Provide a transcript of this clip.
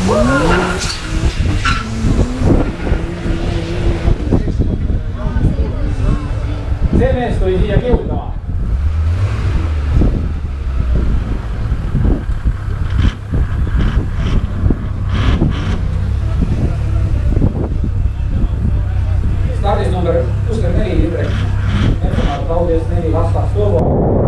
See mees tuli siia kihutama. Stardis number 64 Indrek. Metsumaalt Audiast 4 Lastaks Turbo.